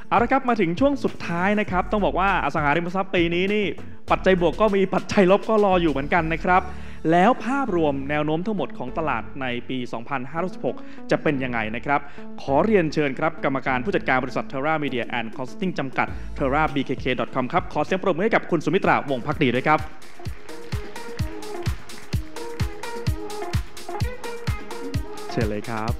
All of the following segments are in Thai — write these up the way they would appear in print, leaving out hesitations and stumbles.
เอาละครับมาถึงช่วงสุดท้ายนะครับต้องบอกว่าอสังหาริมทรัพย์ปีนี้นี่ปัจจัยบวกก็มีปัจจัยลบก็รออยู่เหมือนกันนะครับแล้วภาพรวมแนวโน้มทั้งหมดของตลาดในปี 2566 จะเป็นยังไงนะครับขอเรียนเชิญครับกรรมการผู้จัดการบริษัท Terra Media and Consulting จำกัด terrabkk.com ครับขอเสียงปรบมือให้กับคุณสุมิตราวงศ์ภักดีด้วยครับเชิญเลยครับ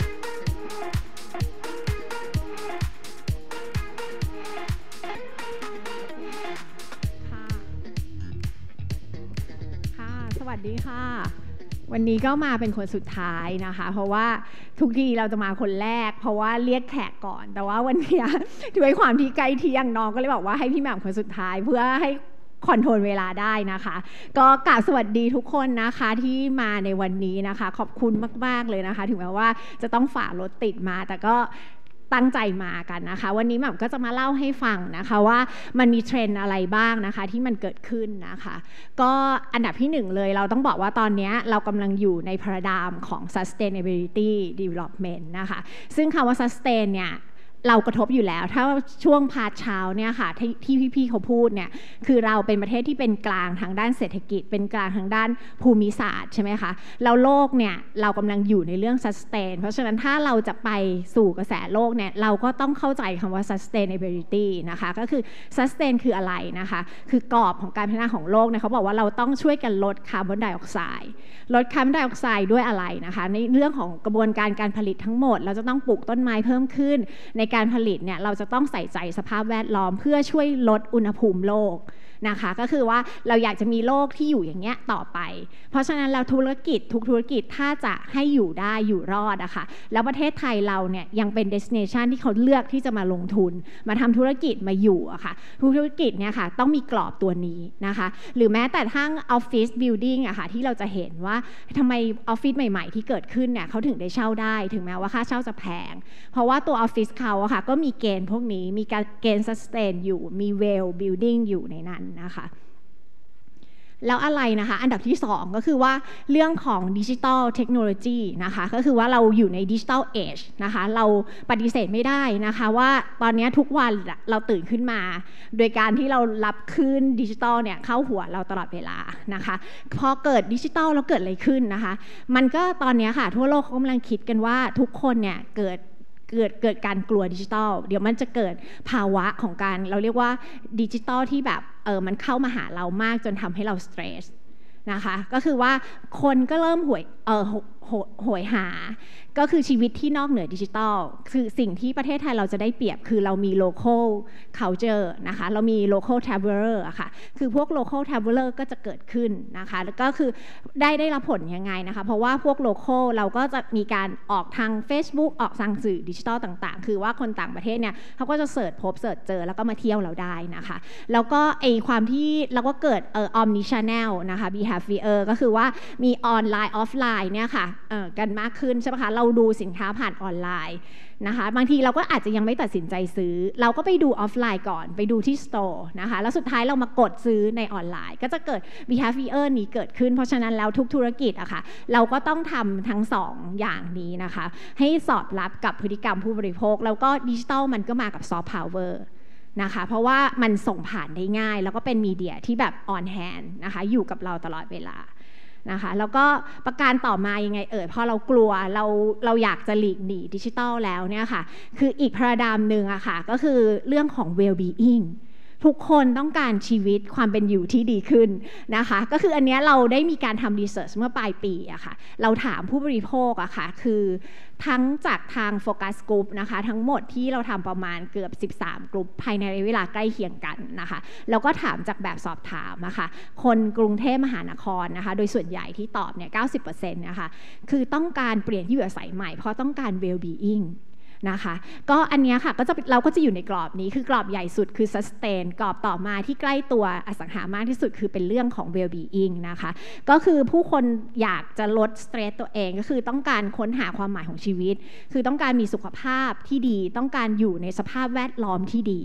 สวัสดีค่ะวันนี้ก็มาเป็นคนสุดท้ายนะคะเพราะว่าทุกทีเราจะมาคนแรกเพราะว่าเรียกแขกก่อนแต่ว่าวันนี้ด้วยความที่ใกล้เที่ยงน้องก็เลยบอกว่าให้พี่แหม่มคนสุดท้ายเพื่อให้คอนโทรลเวลาได้นะคะก็กราบสวัสดีทุกคนนะคะที่มาในวันนี้นะคะขอบคุณมากๆเลยนะคะถึงแม้ว่าจะต้องฝ่ารถติดมาแต่ก็ตั้งใจมากันนะคะวันนี้แหม่มก็จะมาเล่าให้ฟังนะคะว่ามันมีเทรนด์อะไรบ้างนะคะที่มันเกิดขึ้นนะคะก็อันดับที่หนึ่งเลยเราต้องบอกว่าตอนนี้เรากำลังอยู่ในพาราไดม์ของ sustainability development นะคะซึ่งคำว่า sustain เนี่ยเรากระทบอยู่แล้วถ้าช่วงพาร์ทเช้าเนี่ยค่ะที่พี่ๆเขาพูดเนี่ยคือเราเป็นประเทศที่เป็นกลางทางด้านเศรษฐกิจเป็นกลางทางด้านภูมิศาสตร์ใช่ไหมคะแล้วโลกเนี่ยเรากำลังอยู่ในเรื่อง sustain เพราะฉะนั้นถ้าเราจะไปสู่กระแสโลกเนี่ยเราก็ต้องเข้าใจคำว่า sustainability นะคะก็คือ sustain คืออะไรนะคะคือกรอบของการพัฒนาของโลกเนี่ยเขาบอกว่าเราต้องช่วยกันลดคาร์บอนไดออกไซด์ลดคาร์บอนไดออกไซด์ด้วยอะไรนะคะในเรื่องของกระบวนการผลิตทั้งหมดเราจะต้องปลูกต้นไม้เพิ่มขึ้นในการผลิตเนี่ยเราจะต้องใส่ใจสภาพแวดล้อมเพื่อช่วยลดอุณหภูมิโลกนะคะก็คือว่าเราอยากจะมีโลกที่อยู่อย่างเงี้ยต่อไปเพราะฉะนั้นแล้วธุรกิจทุกธุรกิจถ้าจะให้อยู่ได้อยู่รอดอะค่ะแล้วประเทศไทยเราเนี่ยยังเป็น destination ที่เขาเลือกที่จะมาลงทุนมาทำธุรกิจมาอยู่อะค่ะธุรกิจเนี่ยค่ะต้องมีกรอบตัวนี้นะคะหรือแม้แต่ทั้ง office building อะค่ะที่เราจะเห็นว่าทำไมออฟฟิศใหม่ๆที่เกิดขึ้นเนี่ยเขาถึงได้เช่าได้ถึงแม้ว่าค่าเช่าจะแพงเพราะว่าตัวออฟฟิศเขาอะค่ะก็มีเกณฑ์พวกนี้มีการเกณฑ์ sustain อยู่มี well building อยู่ในนั้นนะคะแล้วอะไรนะคะอันดับที่2ก็คือว่าเรื่องของดิจิทัลเทคโนโลยีนะคะก็คือว่าเราอยู่ในดิจิทัลเอจนะคะเราปฏิเสธไม่ได้นะคะว่าตอนนี้ทุกวันเราตื่นขึ้นมาโดยการที่เรารับคลื่นดิจิทัลเนี่ยเข้าหัวเราตลอดเวลานะคะพอเกิดดิจิทัลแล้วเกิดอะไรขึ้นนะคะมันก็ตอนนี้ค่ะทั่วโลกเขากำลังคิดกันว่าทุกคนเนี่ยเกิดการกลัวดิจิทัลเดี๋ยวมันจะเกิดภาวะของการเราเรียกว่าดิจิทัลที่แบบมันเข้ามาหาเรามากจนทำให้เราสเตรสนะคะก็คือว่าคนก็เริ่มโหยหาก็คือชีวิตที่นอกเหนือดิจิทัลคือสิ่งที่ประเทศไทยเราจะได้เปรียบคือเรามี local culture นะคะเรามี local traveler อะค่ะคือพวก local traveler ก็จะเกิดขึ้นนะคะแล้วก็คือได้รับผลยังไงนะคะเพราะว่าพวก local เราก็จะมีการออกทาง Facebook ออกทางสื่อดิจิทัลต่างๆคือว่าคนต่างประเทศเนี่ยเขาก็จะเสิร์ชเจอแล้วก็มาเที่ยวเราได้นะคะแล้วก็ความที่เราก็เกิดomni channel นะคะ behavior ก็คือว่ามีออนไลน์ออฟไลน์เนี่ยค่ะกันมากขึ้นใช่ไหมคะเราดูสินค้าผ่านออนไลน์นะคะบางทีเราก็อาจจะยังไม่ตัดสินใจซื้อเราก็ไปดูออฟไลน์ก่อนไปดูที่สโตร์นะคะแล้วสุดท้ายเรามากดซื้อในออนไลน์ก็จะเกิด behavior นี้เกิดขึ้นเพราะฉะนั้นแล้วทุกธุรกิจอะค่ะเราก็ต้องทำทั้ง2อย่างนี้นะคะให้สอดรับกับพฤติกรรมผู้บริโภคแล้วก็ดิจิทัลมันก็มากับซอฟต์พาวเวอร์นะคะเพราะว่ามันส่งผ่านได้ง่ายแล้วก็เป็นมีเดียที่แบบ on hand นะคะอยู่กับเราตลอดเวลานะคะแล้วก็ประการต่อมายังไงพอเรากลัวเราอยากจะหลีกหนีดิจิทัลแล้วเนี่ยค่ะคืออีกพาราไดม์นึงอะค่ะก็คือเรื่องของ well being ทุกคนต้องการชีวิตความเป็นอยู่ที่ดีขึ้นนะคะก็คืออันนี้เราได้มีการทำรีเสิร์ชเมื่อปลายปีอะค่ะเราถามผู้บริโภคอะค่ะคือทั้งจากทางโฟกัสกลุ่มนะคะทั้งหมดที่เราทำประมาณเกือบ13กลุ่มภายในเวลาใกล้เคียงกันนะคะแล้วก็ถามจากแบบสอบถามอะค่ะคนกรุงเทพมหานครนะคะโดยส่วนใหญ่ที่ตอบเนี่ย 90% นะคะคือต้องการเปลี่ยนที่อยู่อาศัยใหม่เพราะต้องการ well beingนะคะก็อันนี้ค่ะเราก็จะอยู่ในกรอบนี้คือกรอบใหญ่สุดคือ sustain กรอบต่อมาที่ใกล้ตัวอสังหามากที่สุดคือเป็นเรื่องของ well being นะคะก็คือผู้คนอยากจะลดสเตรสตัวเองก็คือต้องการค้นหาความหมายของชีวิตคือต้องการมีสุขภาพที่ดีต้องการอยู่ในสภาพแวดล้อมที่ดี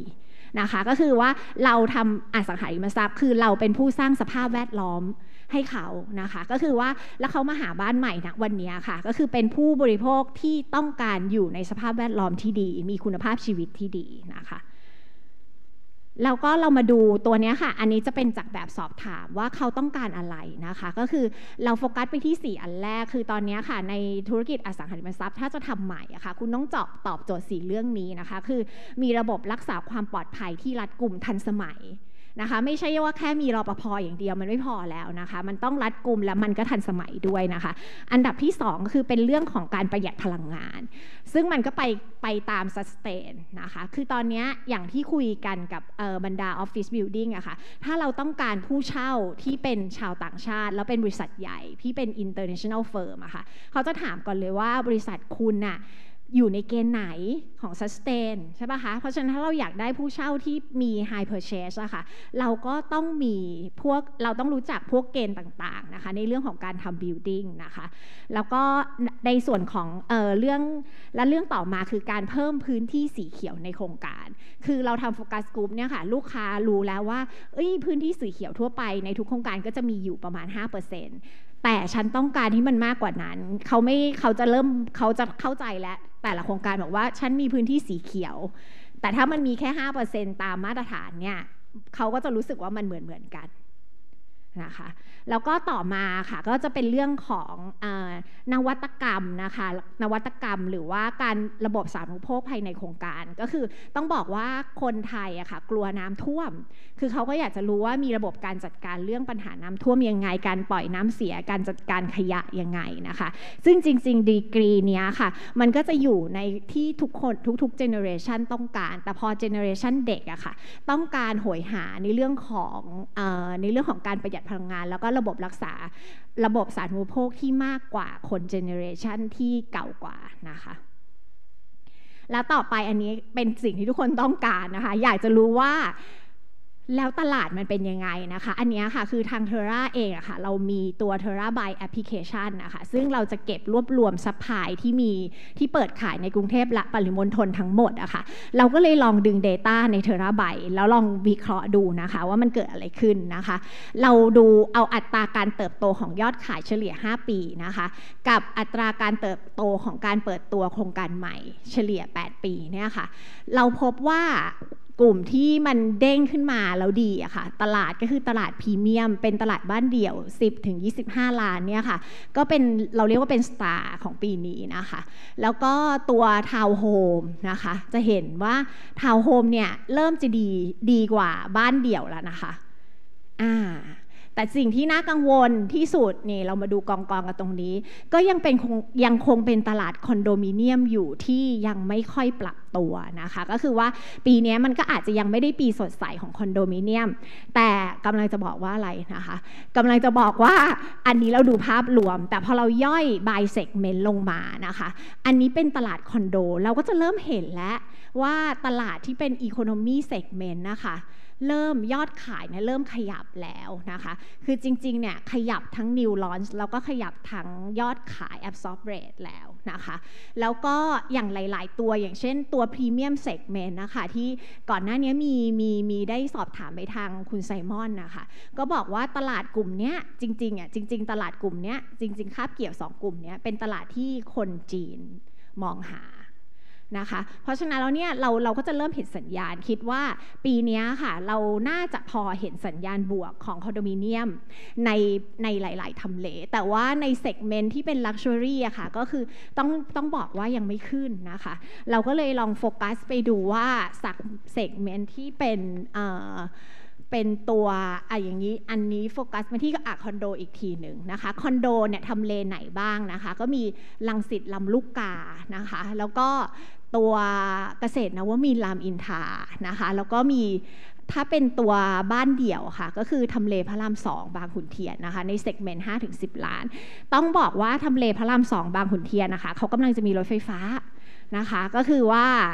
นะคะก็คือว่าเราทำอสังหาริมทรัพย์คือเราเป็นผู้สร้างสภาพแวดล้อมให้เขานะคะก็คือว่าแล้วเขามาหาบ้านใหม่นะวันนี้ค่ะก็คือเป็นผู้บริโภคที่ต้องการอยู่ในสภาพแวดล้อมที่ดีมีคุณภาพชีวิตที่ดีนะคะแล้วก็เรามาดูตัวนี้ค่ะอันนี้จะเป็นจากแบบสอบถามว่าเขาต้องการอะไรนะคะก็คือเราโฟกัสไปที่4อันแรกคือตอนนี้ค่ะในธุรกิจอสังหาริมทรัพย์ถ้าจะทำใหม่อะค่ะคุณต้องตอบโจทย์4เรื่องนี้นะคะคือมีระบบรักษาความปลอดภัยที่รัดกุมทันสมัยนะคะไม่ใช่ว่าแค่มีรปภ.อย่างเดียวมันไม่พอแล้วนะคะมันต้องรัดกุมและมันก็ทันสมัยด้วยนะคะอันดับที่2คือเป็นเรื่องของการประหยัดพลังงานซึ่งมันก็ไปตาม sustain นะคะคือตอนนี้อย่างที่คุยกันกับบรรดา office building อะค่ะถ้าเราต้องการผู้เช่าที่เป็นชาวต่างชาติแล้วเป็นบริษัทใหญ่ที่เป็น international firm อะค่ะเขาจะถามก่อนเลยว่าบริษัทคุณน่ะอยู่ในเกณฑ์ไหนของ sustain ใช่ป่ะคะเพราะฉะนั้นถ้าเราอยากได้ผู้เช่าที่มี high purchase อะค่ะเราก็ต้องมีเราต้องรู้จักพวกเกณฑ์ต่างๆนะคะในเรื่องของการทำ building นะคะแล้วก็ในส่วนของเรื่องต่อมาคือการเพิ่มพื้นที่สีเขียวในโครงการคือเราทำโฟกัสกลุ่มเนี่ยค่ะลูกค้ารู้แล้วว่าพื้นที่สีเขียวทั่วไปในทุกโครงการก็จะมีอยู่ประมาณ 5%แต่ฉันต้องการที่มันมากกว่านั้นเขาจะเข้าใจแล้วแต่ละโครงการบอกว่าฉันมีพื้นที่สีเขียวแต่ถ้ามันมีแค่ 5% ตามมาตรฐานเนี่ยเขาก็จะรู้สึกว่ามันเหมือนกันนะคะแล้วก็ต่อมาค่ะก็จะเป็นเรื่องของนวัตกรรมนะคะนวัตกรรมหรือว่าการระบบสาธารณูปโภคภายในโครงการก็คือต้องบอกว่าคนไทยอะค่ะกลัวน้ำท่วมคือเขาก็อยากจะรู้ว่ามีระบบการจัดการเรื่องปัญหาน้ำท่วมยังไงการปล่อยน้ำเสียการจัดการขยะยังไงนะคะซึ่งจริงๆดีกรีเนี้ยค่ะมันก็จะอยู่ในที่ทุกคนทุกเจเนอเรชันต้องการแต่พอเจเนอเรชันเด็กอะค่ะต้องการโหยหาในเรื่องของการประหยัดพลังงานแล้วก็ระบบรักษาระบบสาธารณูปโภคที่มากกว่าคนเจเนอเรชันที่เก่ากว่านะคะแล้วต่อไปอันนี้เป็นสิ่งที่ทุกคนต้องการนะคะอยากจะรู้ว่าแล้วตลาดมันเป็นยังไงนะคะอันนี้ค่ะคือทาง Terra เองอะค่ะเรามีตัว Terra Buy Application นะคะซึ่งเราจะเก็บรวบรวมซัพพลายที่เปิดขายในกรุงเทพและปริมณฑลทั้งหมดอะค่ะเราก็เลยลองดึง Data ใน Terra Buy แล้วลองวิเคราะห์ดูนะคะว่ามันเกิดอะไรขึ้นนะคะเราดูเอาอัตราการเติบโตของยอดขายเฉลี่ย5ปีนะคะกับอัตราการเติบโตของการเปิดตัวโครงการใหม่เฉลี่ย8ปีเนี่ยค่ะเราพบว่ากลุ่มที่มันเด้งขึ้นมาแล้วดีอะค่ะตลาดก็คือตลาดพรีเมียมเป็นตลาดบ้านเดี่ยว 10-25 ล้านเนี่ยค่ะก็เป็นเราเรียกว่าเป็นสตาร์ของปีนี้นะคะแล้วก็ตัวทาวน์โฮมนะคะจะเห็นว่าทาวน์โฮมเนี่ยเริ่มจะดีกว่าบ้านเดี่ยวแล้วนะคะแต่สิ่งที่น่ากังวลที่สุดนี่เรามาดูกองกันตรงนี้ก็ยังคงเป็นตลาดคอนโดมิเนียมอยู่ที่ยังไม่ค่อยปรับตัวนะคะก็คือว่าปีนี้มันก็อาจจะยังไม่ได้ปีสดใสของคอนโดมิเนียมแต่กำลังจะบอกว่าอะไรนะคะกำลังจะบอกว่าอันนี้เราดูภาพรวมแต่พอเราย่อย by segment ลงมานะคะอันนี้เป็นตลาดคอนโดเราก็จะเริ่มเห็นแล้วว่าตลาดที่เป็น economy segment นะคะเริ่มยอดขายเนี่ยเริ่มขยับแล้วนะคะคือจริงๆเนี่ยขยับทั้ง new launch แล้วก็ขยับทั้งยอดขาย absorb rate แล้วนะคะแล้วก็อย่างหลายๆตัวอย่างเช่นตัว premium segment นะคะที่ก่อนหน้านี้มีได้สอบถามไปทางคุณไซมอนนะคะก็บอกว่าตลาดกลุ่มเนี้ยจริงๆตลาดกลุ่มเนี้ยจริงๆคาบเกี่ยว2กลุ่มเนี้ยเป็นตลาดที่คนจีนมองหานะคะเพราะฉะนั้นแล้วเนี่ยเราก็จะเริ่มเห็นสัญญาณคิดว่าปีนี้ค่ะเราน่าจะพอเห็นสัญญาณบวกของคอนโดมิเนียมในหลายๆทำเลแต่ว่าในเซกเมนต์ที่เป็นลักชัวรี่อะค่ะก็คือต้องบอกว่ายังไม่ขึ้นนะคะเราก็เลยลองโฟกัสไปดูว่าสักเซกเมนต์ที่เป็นตัวอย่างนี้อันนี้โฟกัสมาที่คอนโดอีกทีหนึ่งนะคะคอนโดเนี่ยทำเลไหนบ้างนะคะก็มีรังสิตลำลูกกานะคะแล้วก็ตัวเกษตรนวมินทร์รามอินทรานะคะแล้วก็มีถ้าเป็นตัวบ้านเดี่ยวค่ะก็คือทำเลพระราม2บางขุนเทียนนะคะในเซกเมนต์ 5-10 ล้านต้องบอกว่าทำเลพระราม2บางขุนเทียนนะคะเขากำลังจะมีรถไฟฟ้านะคะก็คือว่า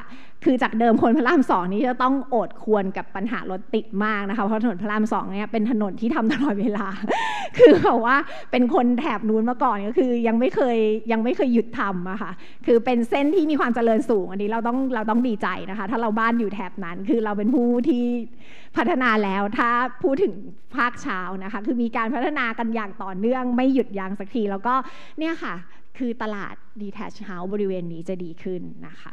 คือจากเดิมคนพระราม2นี้จะต้องโอดครวญกับปัญหารถติดมากนะคะเพราะถนนพระราม2เนี่ยเป็นถนนที่ทำตลอดเวลาคือแบบว่าเป็นคนแถบนู้นมาก่อนก็คือยังไม่เคยหยุดทำอะค่ะคือเป็นเส้นที่มีความเจริญสูงอันนี้เราต้องดีใจนะคะถ้าเราบ้านอยู่แถบนั้นคือเราเป็นผู้ที่พัฒนาแล้วถ้าพูดถึงภาคเช้านะคะคือมีการพัฒนากันอย่างต่อเนื่องไม่หยุดยั้งสักทีแล้วก็เนี่ยค่ะคือตลาด detached house บริเวณนี้จะดีขึ้นนะคะ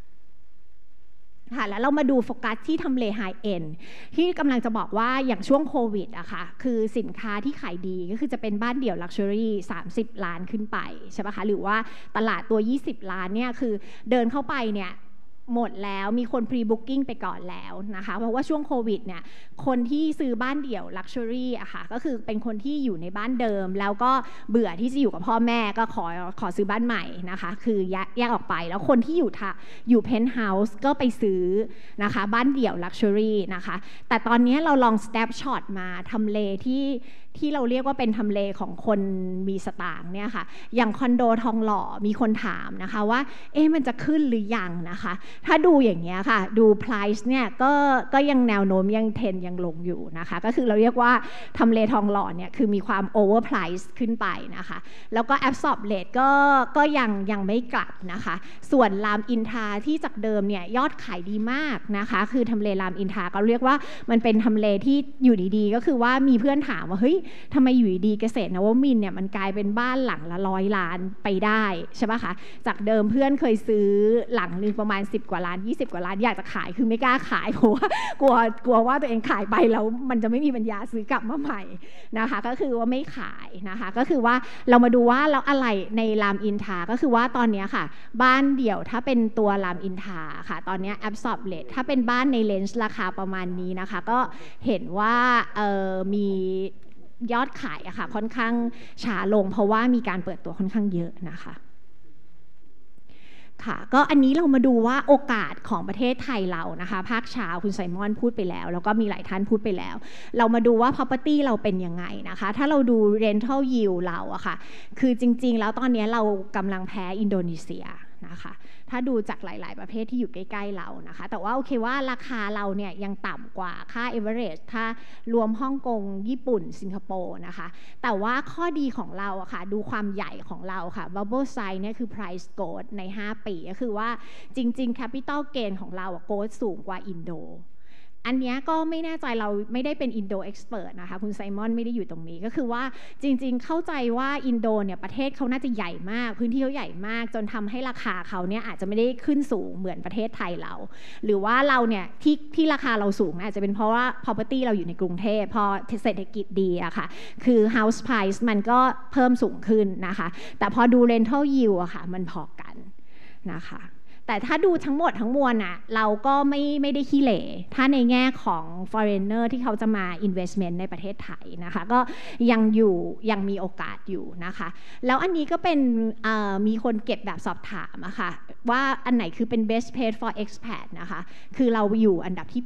ค่ะแล้วเรามาดูโฟกัสที่ทำเลไฮเอ็นที่กำลังจะบอกว่าอย่างช่วงโควิดอะค่ะคือสินค้าที่ขายดีก็คือจะเป็นบ้านเดี่ยวลักชัวรี่30 ล้านขึ้นไปใช่ปะคะหรือว่าตลาดตัว20 ล้านเนี่ยคือเดินเข้าไปเนี่ยหมดแล้วมีคนพรีบุ๊กกิ้งไปก่อนแล้วนะคะเพราะว่าช่วงโควิดเนี่ยคนที่ซื้อบ้านเดี่ยวลักชัวรี่อะค่ะก็คือเป็นคนที่อยู่ในบ้านเดิมแล้วก็เบื่อที่จะอยู่กับพ่อแม่ก็ขอซื้อบ้านใหม่นะคะคือแยกออกไปแล้วคนที่อยู่เพนท์เฮาส์ก็ไปซื้อนะคะบ้านเดี่ยวลักชัวรี่นะคะแต่ตอนนี้เราลองสแนปช็อตมาทำเลที่เราเรียกว่าเป็นทำเลของคนมีสตางค์เนี่ยค่ะอย่างคอนโดทองหล่อมีคนถามนะคะว่ามันจะขึ้นหรือยังนะคะถ้าดูอย่างเงี้ยค่ะดู price เนี่ยก็ยังแนวโน้มยังยังลงอยู่นะคะก็คือเราเรียกว่าทำเลทองหล่อเนี่ยคือมีความ over price ขึ้นไปนะคะแล้วก็ absorb rate ก็ยังไม่กลับนะคะส่วนรามอินทราที่จากเดิมเนี่ยยอดขายดีมากนะคะคือทำเลรามอินทราก็เรียกว่ามันเป็นทำเลที่อยู่ดีๆก็คือว่ามีเพื่อนถามว่าเฮ้ยทำไมอยู่ดีเกษตรนวมินทร์เนี่ยมันกลายเป็นบ้านหลังละ100 ล้านไปได้ใช่ปะคะจากเดิมเพื่อนเคยซื้อหลังนึงประมาณ10 กว่าล้าน20 กว่าล้านอยากจะขายคือไม่กล้าขายเพราะว่ากลัวว่าตัวเองขายไปแล้วมันจะไม่มีปัญญาซื้อกลับมาใหม่นะคะก็คือว่าไม่ขายนะคะก็คือว่าเรามาดูว่าแล้วอะไรในรามอินทราก็คือว่าตอนนี้ค่ะบ้านเดี่ยวถ้าเป็นตัวรามอินทราค่ะตอนนี้ absorb rate ถ้าเป็นบ้านในเลนส์ราคาประมาณนี้นะคะก็เห็นว่ามียอดขายอะค่ะค่อนข้างช้าลงเพราะว่ามีการเปิดตัวค่อนข้างเยอะนะคะค่ะก็อันนี้เรามาดูว่าโอกาสของประเทศไทยเรานะคะภาคเช้าคุณไซมอนพูดไปแล้วแล้วก็มีหลายท่านพูดไปแล้วเรามาดูว่า property เราเป็นยังไงนะคะถ้าเราดู rental yield เราอะค่ะคือจริงๆแล้วตอนนี้เรากำลังแพ้อินโดนีเซียนะคะถ้าดูจากหลายๆประเภทที่อยู่ใกล้ๆเรานะคะแต่ว่าโอเคว่าราคาเราเนี่ยยังต่ำกว่าค่า average ถ้ารวมฮ่องกงญี่ปุ่นสิงคโปร์นะคะแต่ว่าข้อดีของเราอะค่ะดูความใหญ่ของเราค่ะ bubble size เนี่ยคือ price growth ใน5 ปีก็คือว่าจริงๆ capital gain ของเราอะ growth สูงกว่าอินโดอันนี้ก็ไม่แน่ใจเราไม่ได้เป็นอินโดเอ็กซ์เพรสนะคะคุณไซมอนไม่ได้อยู่ตรงนี้ก็คือว่าจริงๆเข้าใจว่าอินโดเนี่ยประเทศเขาน่าจะใหญ่มากพื้นที่เขาใหญ่มากจนทำให้ราคาเขาเนี่ยอาจจะไม่ได้ขึ้นสูงเหมือนประเทศไทยเราหรือว่าเราเนี่ยที่ราคาเราสูงอาจจะเป็นเพราะว่า property เราอยู่ในกรุงเทพพอเศรษฐกิจดีอะค่ะคือ house price มันก็เพิ่มสูงขึ้นนะคะแต่พอดู rental yield อะค่ะมันพอกันนะคะแต่ถ้าดูทั้งหมดทั้งมวลน่ะเราก็ไม่ได้ขี้เหร่ถ้าในแง่ของ foreigner ที่เขาจะมา investment ในประเทศไทยนะคะก็ยังมีโอกาสอยู่นะคะแล้วอันนี้ก็เป็นมีคนเก็บแบบสอบถามอะค่ะว่าอันไหนคือเป็น best place for expat นะคะคือเราอยู่อันดับที่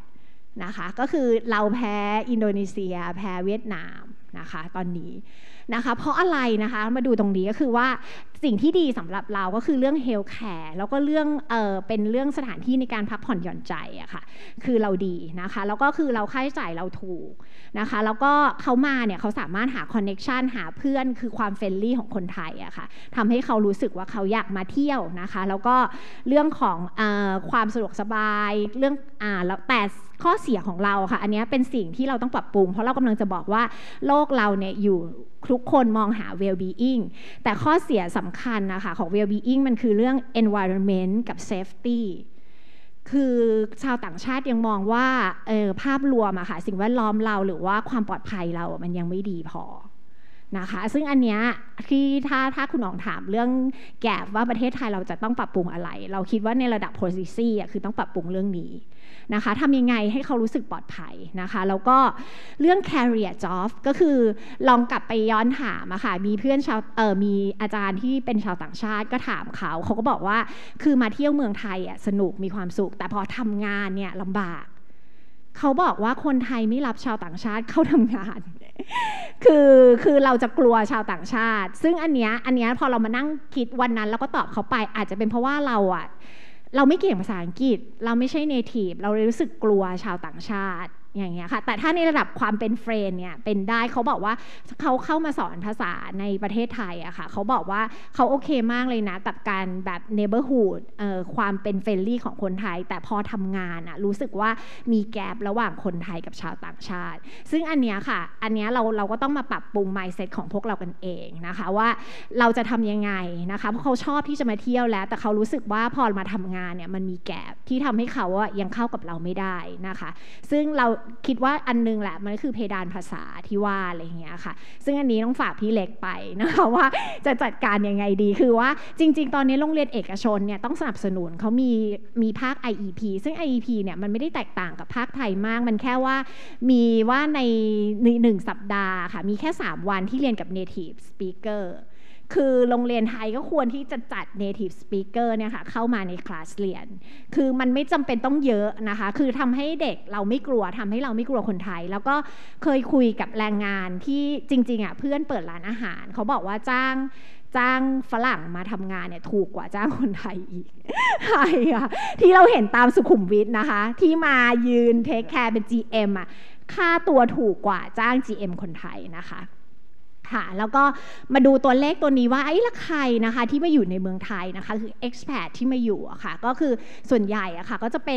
8นะคะก็คือเราแพ้อินโดนีเซียแพ้เวียดนามนะคะตอนนี้นะคะเพราะอะไรนะคะมาดูตรงนี้ก็คือว่าสิ่งที่ดีสำหรับเราก็คือเรื่อง health care แล้วก็เรื่องเป็นเรื่องสถานที่ในการพักผ่อนหย่อนใจอะค่ะคือเราดีนะคะแล้วก็คือเราค่าใช้จ่ายเราถูกนะคะแล้วก็เขามาเนี่ยเขาสามารถหา connection หาเพื่อนคือความเฟรนลี่ของคนไทยอะค่ะทำให้เขารู้สึกว่าเขาอยากมาเที่ยวนะคะแล้วก็เรื่องของความสะดวกสบายเรื่องแล้วแต่ข้อเสียของเราค่ะอันนี้เป็นสิ่งที่เราต้องปรับปรุงเพราะเรากำลังจะบอกว่าโลกเราเนี่ยอยู่ทุกคนมองหา well-being แต่ข้อเสียสำคัญนะคะของ well-being มันคือเรื่อง environment กับ safety คือชาวต่างชาติยังมองว่าภาพรวมอะค่ะสิ่งแวดล้อมเราหรือว่าความปลอดภัยเรามันยังไม่ดีพอนะคะซึ่งอันเนี้ยที่ถ้าคุณหนองถามเรื่องแกปว่าประเทศไทยเราจะต้องปรับปรุงอะไรเราคิดว่าในระดับ policy อะคือต้องปรับปรุงเรื่องนี้นะคะทำยังไงให้เขารู้สึกปลอดภัยนะคะแล้วก็เรื่อง career job ก็คือลองกลับไปย้อนถามอะค่ะมีเพื่อนมีอาจารย์ที่เป็นชาวต่างชาติก็ถามเขาก็บอกว่าคือมาเที่ยวเมืองไทยอะสนุกมีความสุขแต่พอทำงานเนี่ยลำบากเขาบอกว่าคนไทยไม่รับชาวต่างชาติเข้าทำงานคือเราจะกลัวชาวต่างชาติซึ่งอันเนี้ยพอเรามานั่งคิดวันนั้นเราก็ตอบเขาไปอาจจะเป็นเพราะว่าเราเราไม่เก่งภาษาอังกฤษเราไม่ใช่ native เราเลยรู้สึกกลัวชาวต่างชาติอย่างเงี้ยค่ะแต่ถ้าในระดับความเป็นเฟรนด์เนี่ยเป็นได้เขาบอกว่าเขาเข้ามาสอนภาษาในประเทศไทยอะค่ะเขาบอกว่าเขาโอเคมากเลยนะกับการแบบ neighborhood ความเป็นเฟรนลี่ของคนไทยแต่พอทำงานอะรู้สึกว่ามีแกประหว่างคนไทยกับชาวต่างชาติซึ่งอันเนี้ยค่ะอันเนี้ยเราก็ต้องมาปรับปรุง mindset ของพวกเรากันเองนะคะว่าเราจะทำยังไงนะคะเพราะเขาชอบที่จะมาเที่ยวแล้วแต่เขารู้สึกว่าพอมาทำงานเนี่ยมันมีแกปที่ทำให้เขาอะยังเข้ากับเราไม่ได้นะคะซึ่งเราคิดว่าอันนึงแหละมันคือเพดานภาษาที่ว่าอะไรอย่างเงี้ยค่ะซึ่งอันนี้ต้องฝากพี่เล็กไปนะคะว่าจะจัดการยังไงดีคือว่าจริงๆตอนนี้โรงเรียนเอกชนเนี่ยต้องสนับสนุนเขามีภาค IEP ซึ่ง IEP เนี่ยมันไม่ได้แตกต่างกับภาคไทยมากมันแค่ว่ามีว่าใน1 สัปดาห์ค่ะมีแค่3 วันที่เรียนกับ native speakerคือโรงเรียนไทยก็ควรที่จะจัด native speaker เนี่ยค่ะเข้ามาในคลาสเรียนคือมันไม่จำเป็นต้องเยอะนะคะคือทำให้เด็กเราไม่กลัวทำให้เราไม่กลัวคนไทยแล้วก็เคยคุยกับแรงงานที่จริงๆอ่ะเพื่อนเปิดร้านอาหารเขาบอกว่าจ้างฝรั่งมาทำงานเนี่ยถูกกว่าจ้างคนไทยอีกใช่ค่ะที่เราเห็นตามสุขุมวิทนะคะที่มายืนเทคแคร์เป็น GM อ่ะค่าตัวถูกกว่าจ้าง GM คนไทยนะคะค่ะแล้วก็มาดูตัวเลขตัวนี้ว่าไอ้ละใครนะคะที่มาอยู่ในเมืองไทยนะคะคือ expat ที่มาอยู่อะค่ะก็คือส่วนใหญ่อะค่ะก็จะเป็น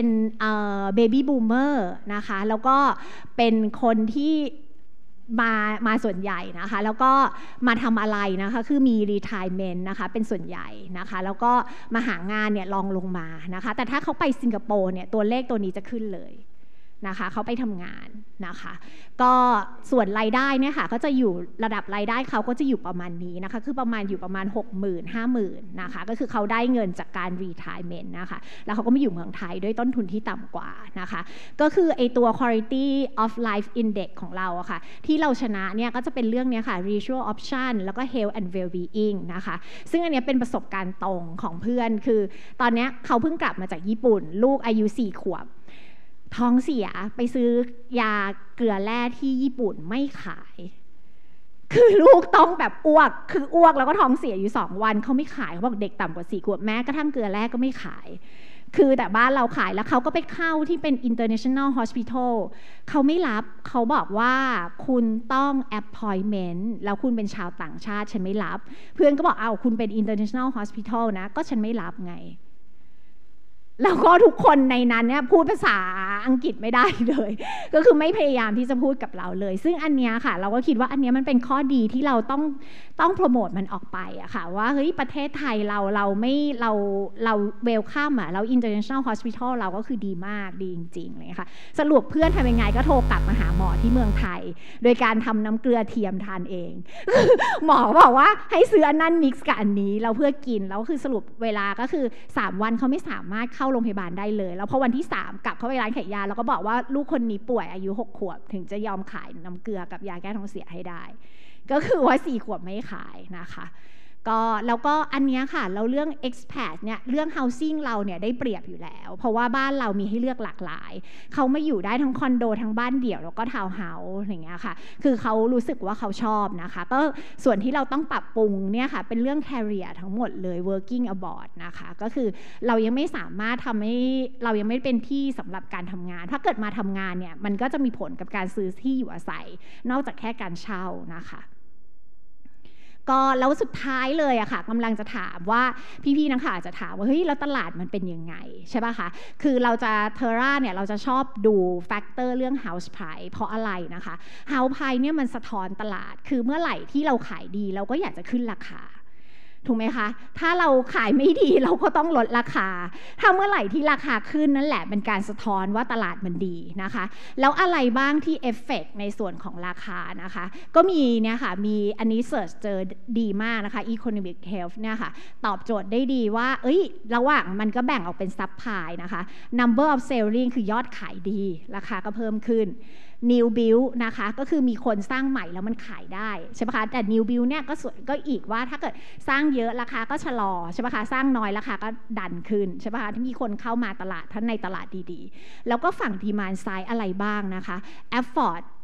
baby boomer นะคะแล้วก็เป็นคนที่มาส่วนใหญ่นะคะแล้วก็มาทำอะไรนะคะคือมี retirement นะคะเป็นส่วนใหญ่นะคะแล้วก็มาหางานเนี่ยลงมานะคะแต่ถ้าเขาไปสิงคโปร์เนี่ยตัวเลขตัวนี้จะขึ้นเลยนะคะเขาไปทำงานนะคะก็ส่วนรายได้เนี่ยค่ะก็จะอยู่ระดับรายได้เขาก็จะอยู่ประมาณนี้นะคะคือประมาณอยู่ประมาณ 60,000 50,000 นะคะก็คือเขาได้เงินจากการ retirement นะคะแล้วเขาก็มาอยู่เมืองไทยด้วยต้นทุนที่ต่ำกว่านะคะก็คือไอตัว quality of life index ของเราอะค่ะที่เราชนะเนี่ยก็จะเป็นเรื่องนี้ค่ะ visual option แล้วก็ health and well-being นะคะซึ่งอันนี้เป็นประสบการณ์ตรงของเพื่อนคือตอนนี้เขาเพิ่งกลับมาจากญี่ปุ่นลูกอายุ4 ขวบท้องเสียไปซื้อยาเกลือแร่ที่ญี่ปุ่นไม่ขายคือลูกต้องแบบอ้วกคืออ้วกแล้วก็ท้องเสียอยู่2 วันเขาไม่ขายเขาบอกเด็กต่ำกว่า4 ขวบแม้กระทั่งเกลือแร่ก็ไม่ขายคือแต่บ้านเราขายแล้วเขาก็ไปเข้าที่เป็น international hospital เขาไม่รับเขาบอกว่าคุณต้อง appointment แล้วคุณเป็นชาวต่างชาติฉันไม่รับเพื่อนก็บอกเอาคุณเป็น international hospital นะก็ฉันไม่รับไงแล้วก็ทุกคนในนั้นเนี่ยพูดภาษาอังกฤษไม่ได้เลยก็คือไม่พยายามที่จะพูดกับเราเลยซึ่งอันเนี้ยค่ะเราก็คิดว่าอันเนี้ยมันเป็นข้อดีที่เราต้องโปรโมทมันออกไปอะค่ะว่าเฮ้ยประเทศไทยเราไม่เราเวลคัมอะเรา international hospital เราก็คือดีมากดีจริงๆเลยค่ะสรุปเพื่อนทำยังไงก็โทรกลับมาหาหมอที่เมืองไทยโดยการทำน้ำเกลือเทียมทานเองหมอบอกว่าให้ซื้ออันนั้นมิกซ์กับอันนี้เราเพื่อกินแล้วคือสรุปเวลาก็คือ3 วันเขาไม่สามารถเข้าโรงพยาบาลได้เลยแล้วพอวันที่3กลับเข้าไปร้านขายยาแล้วก็บอกว่าลูกคนนี้ป่วยอายุ6 ขวบถึงจะยอมขายน้ำเกลือกับยาแก้ท้องเสียให้ได้ก็คือว่า4 ขวบไม่ขายนะคะก็แล้วก็อันนี้ค่ะเราเรื่อง expat เนี่ยเรื่อง housing เราเนี่ยได้เปรียบอยู่แล้วเพราะว่าบ้านเรามีให้เลือกหลากหลายเขามาอยู่ได้ทั้งคอนโดทั้งบ้านเดี่ยวแล้วก็ทาวน์เฮาส์อย่างเงี้ยค่ะคือเขารู้สึกว่าเขาชอบนะคะก็ส่วนที่เราต้องปรับปรุงเนี่ยค่ะเป็นเรื่อง career ทั้งหมดเลย working abroad นะคะก็คือเรายังไม่สามารถทำให้เรายังไม่เป็นที่สำหรับการทำงานถ้าเกิดมาทำงานเนี่ยมันก็จะมีผลกับการซื้อที่อยู่อาศัยนอกจากแค่การเช่านะคะก็แล้วสุดท้ายเลยอะค่ะกำลังจะถามว่าพี่ๆนักข่าวจะถามว่าเฮ้ยแล้วตลาดมันเป็นยังไงใช่ป่ะคะคือเราจะเทอร่าเนี่ยเราจะชอบดูแฟกเตอร์เรื่อง house price เพราะอะไรนะคะ house price เนี่ยมันสะท้อนตลาดคือเมื่อไหร่ที่เราขายดีเราก็อยากจะขึ้นราคาถูกไหมคะถ้าเราขายไม่ดีเราก็ต้องลดราคาถ้าเมื่อไหร่ที่ราคาขึ้นนั่นแหละเป็นการสะท้อนว่าตลาดมันดีนะคะแล้วอะไรบ้างที่เอฟเฟกต์ในส่วนของราคานะคะก็มีเนี่ยค่ะมีอันนี้เสิร์ชเจอดีมากนะคะ Economic Health เนี่ยค่ะตอบโจทย์ได้ดีว่าระหว่างมันก็แบ่งออกเป็นซับพลายนะคะ Number of selling คือยอดขายดีราคาก็เพิ่มขึ้นNew Build นะคะก็คือมีคนสร้างใหม่แล้วมันขายได้ใช่ไหมคะแต่ New Build เนี่ยก็อีกว่าถ้าเกิดสร้างเยอะราคาก็ชะลอใช่ไหมคะสร้างน้อยราคาก็ดันขึ้นใช่ไหมคะที่มีคนเข้ามาตลาดท่านในตลาดดีๆแล้วก็ฝั่ง Demand Side อะไรบ้างนะคะ Afford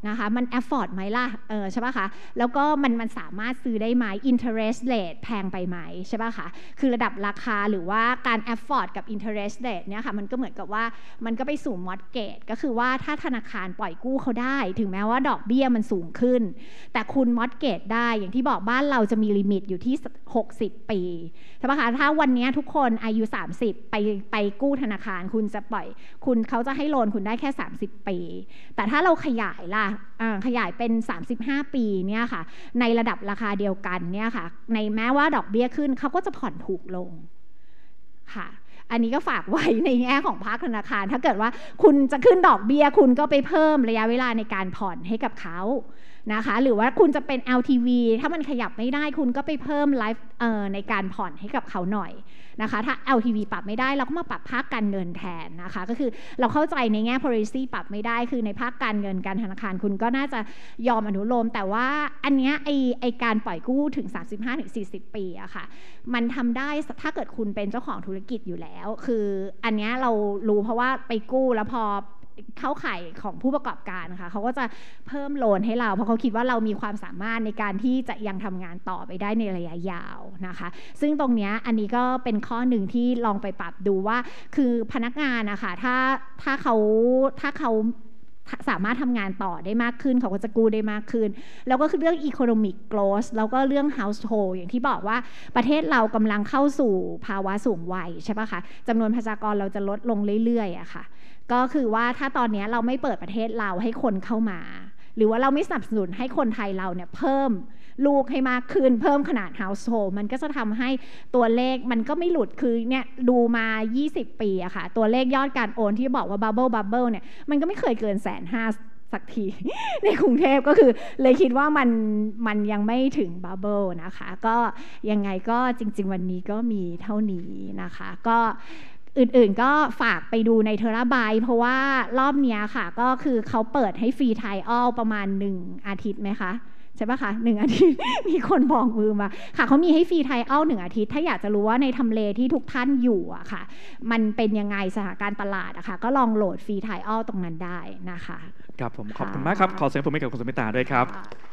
นะคะมัน afford ไหมล่ะใช่ป่ะคะแล้วก็มันสามารถซื้อได้ไหม interest rate แพงไปไหมใช่ป่ะคะคือระดับราคาหรือว่าการ afford กับ interest rate เนี่ยค่ะมันก็เหมือนกับว่ามันก็ไปสู่ mortgage ก็คือว่าถ้าธนาคารปล่อยกู้เขาได้ถึงแม้ว่าดอกเบี้ยมันสูงขึ้นแต่คุณ mortgage ได้อย่างที่บอกบ้านเราจะมีลิมิตอยู่ที่60 ปีใช่ป่ะคะถ้าวันนี้ทุกคนอายุ30ไปกู้ธนาคารคุณจะปล่อยเขาจะให้โลนคุณได้แค่30 ปีแต่ถ้าเราขยายล่ะขยายเป็น35 ปีเนี่ยค่ะในระดับราคาเดียวกันเนี่ยค่ะในแม้ว่าดอกเบี้ยขึ้นเขาก็จะผ่อนถูกลงค่ะอันนี้ก็ฝากไว้ในแง่ของภาคธนาคารถ้าเกิดว่าคุณจะขึ้นดอกเบี้ยคุณก็ไปเพิ่มระยะเวลาในการผ่อนให้กับเขานะคะหรือว่าคุณจะเป็น LTV ถ้ามันขยับไม่ได้คุณก็ไปเพิ่มไลฟ์ในการผ่อนให้กับเขาหน่อยนะคะถ้า LTV ปรับไม่ได้เราก็มาปรับภาคการเงินแทนนะคะก็คือเราเข้าใจในแง่ policy ปรับไม่ได้คือในภาคการเงินการธนาคารคุณก็น่าจะยอมอนุโลมแต่ว่าอันเนี้ยไอการปล่อยกู้ถึง 35-40 ปีอะค่ะมันทำได้ถ้าเกิดคุณเป็นเจ้าของธุรกิจอยู่แล้วคืออันเนี้ยเรารู้เพราะว่าไปกู้แล้วพอเข้าข่ายของผู้ประกอบการนะคะเขาก็จะเพิ่มโลนให้เราเพราะเขาคิดว่าเรามีความสามารถในการที่จะยังทำงานต่อไปได้ในระยะยาวนะคะซึ่งตรงนี้อันนี้ก็เป็นข้อหนึ่งที่ลองไปปรับดูว่าคือพนักงานนะคะถ้าเขาสามารถทำงานต่อได้มากขึ้นเขาก็จะกู้ได้มากขึ้นแล้วก็คือเรื่อง economic growth แล้วก็เรื่อง household อย่างที่บอกว่าประเทศเรากำลังเข้าสู่ภาวะสูงวัยใช่ปะคะจำนวนประชากรเราจะลดลงเรื่อยๆอะค่ะก็คือว่าถ้าตอนนี้เราไม่เปิดประเทศเราให้คนเข้ามาหรือว่าเราไม่สนับสนุนให้คนไทยเราเนี่ยเพิ่มลูกให้มากขึ้นเพิ่มขนาด household มันก็จะทำให้ตัวเลขมันก็ไม่หลุดคือเนี่ยดูมา20 ปีอะค่ะตัวเลขยอดการโอนที่บอกว่า bubble เนี่ยมันก็ไม่เคยเกิน150,000สักที ในกรุงเทพก็คือเลยคิดว่ามันยังไม่ถึง bubble นะคะก็ยังไงก็จริงๆวันนี้ก็มีเท่านี้นะคะก็อื่นๆก็ฝากไปดูในเทราไบต์เพราะว่ารอบนี้ค่ะก็คือเขาเปิดให้ฟรีไทออลประมาณ1 อาทิตย์ไหมคะใช่ปะคะ1 อาทิตย์ มีคนบอกมือมาค่ะเขามีให้ฟรีไทออล1 อาทิตย์ถ้าอยากจะรู้ว่าในทำเลที่ทุกท่านอยู่อะค่ะมันเป็นยังไงสถานการณ์ตลาดอะค่ะก็ลองโหลดฟรีไทออลตรงนั้นได้นะคะครับผมขอบคุณมากครับขอเสียงปรบมือให้กับคุณสมิตาด้วยครับ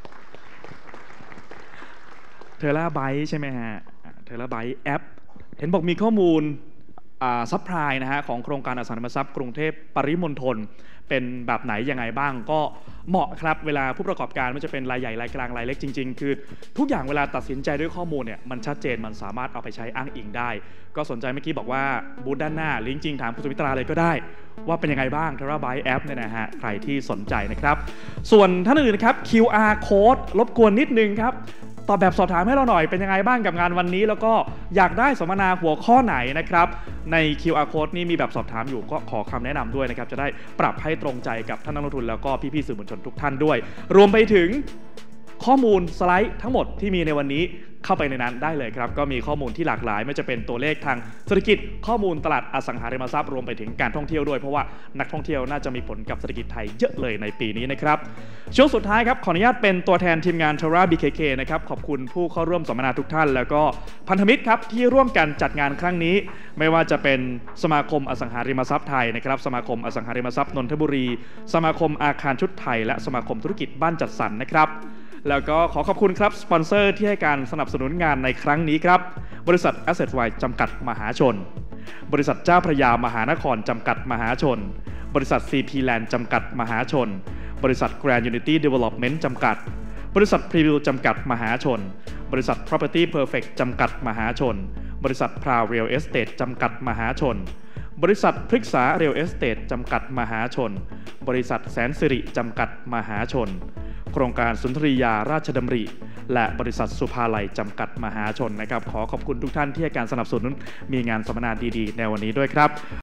เทราไบต์ใช่ไหมฮะเทราไบต์แอปเห็นบอกมีข้อมูลซัพพลายนะฮะของโครงการอสังหาริมทรัพย์กรุงเทพปริมณฑลเป็นแบบไหนยังไงบ้างก็เหมาะครับเวลาผู้ประกอบการไม่ว่าจะเป็นรายใหญ่รายกลางรายเล็กจริงๆคือทุกอย่างเวลาตัดสินใจด้วยข้อมูลเนี่ยมันชัดเจนมันสามารถเอาไปใช้อ้างอิงได้ก็สนใจเมื่อกี้บอกว่าบูธด้านหน้าหรือจริงๆถามคุณสุมิตราเลยก็ได้ว่าเป็นยังไงบ้าง Terabyte App เนี่ยนะฮะใครที่สนใจนะครับส่วนท่านอื่นนะครับ QR Code รบกวนนิดนึงครับตอบแบบสอบถามให้เราหน่อยเป็นยังไงบ้างกับงานวันนี้แล้วก็อยากได้สัมมนาหัวข้อไหนนะครับใน QR Code นี่มีแบบสอบถามอยู่ก็ขอคำแนะนำด้วยนะครับจะได้ปรับให้ตรงใจกับท่านนักลงทุนแล้วก็พี่ๆสื่อมวลชนทุกท่านด้วยรวมไปถึงข้อมูลสไลด์ทั้งหมดที่มีในวันนี้เข้าไปในนั้นได้เลยครับก็มีข้อมูลที่หลากหลายไม่จะเป็นตัวเลขทางเศรษฐกิจข้อมูลตลาดอสังหาริมทรัพย์รวมไปถึงการท่องเที่ยวด้วยเพราะว่านักท่องเที่ยวน่าจะมีผลกับเศรษฐกิจไทยเยอะเลยในปีนี้นะครับช่วงสุดท้ายครับขออนุญาตเป็นตัวแทนทีมงาน Terra BKK นะครับขอบคุณผู้เข้าร่วมสัมมนาทุกท่านแล้วก็พันธมิตรครับที่ร่วมกันจัดงานครั้งนี้ไม่ว่าจะเป็นสมาคมอสังหาริมทรัพย์ไทยนะครับสมาคมอสังหาริมทรัพย์นนทบุรีสมาคมอาคารชุดไทยและสมาคมธุรกิจบ้านจัดสรรนะครับแล้วก็ขอขอบคุณครับสปอนเซอร์ที่ให้การสนับสนุนงานในครั้งนี้ครับบริษัท Asset Wide จำกัดมหาชนบริษัทเจ้าพระยามหานครจำกัดมหาชนบริษัท CP Land จำกัดมหาชนบริษัท Grand Unity Development จำกัดบริษัท Preview จำกัดมหาชนบริษัท Property Perfect จำกัดมหาชนบริษัท Proud Real Estate จำกัดมหาชนบริษัทพฤกษา Real Estate จำกัดมหาชนบริษัทแสนสิริจำกัดมหาชนโครงการสุนทรียาราชดำริและบริษัทสุภาลัยจำกัดมหาชนนะครับขอขอบคุณทุกท่านที่ให้การสนับสนุนมีงานสัมมนาดีๆในวันนี้ด้วยครับ